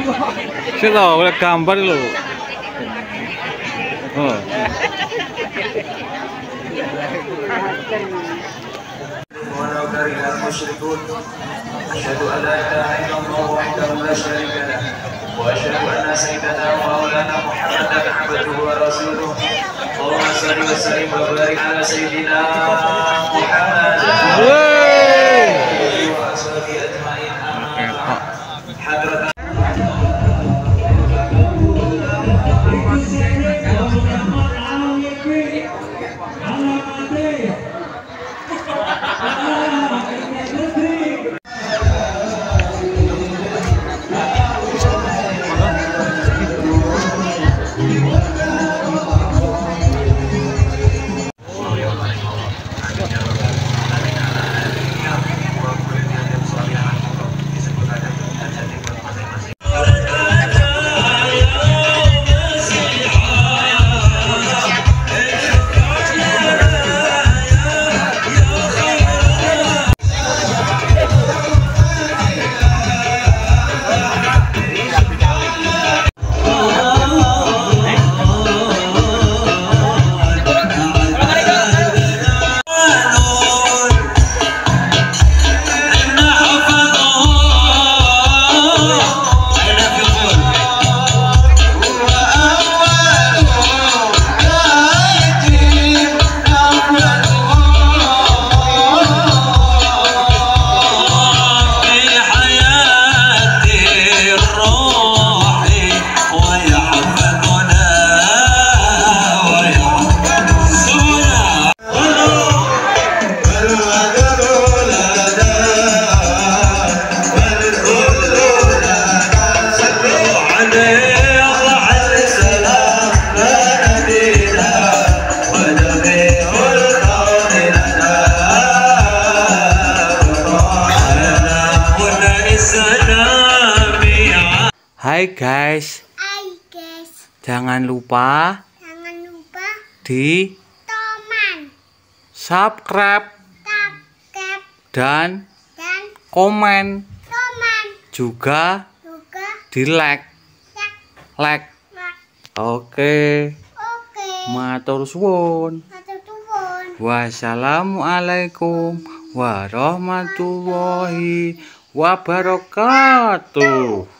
Sih lo, oleh gambar lo. Oh. أشهد أن لا إله إلا الله وحده لا شريك له وأشهد أن سيدنا ومولانا محمدا عبده ورسوله اللهم صل وسلم وبارك على سيدنا محمد وأصحابه أجمعين أما بعد حضرة Hai guys, jangan lupa di subscribe dan komen juga di like. Oke. Matur suwun. Wassalamualaikum warahmatullahi wabarakatuh.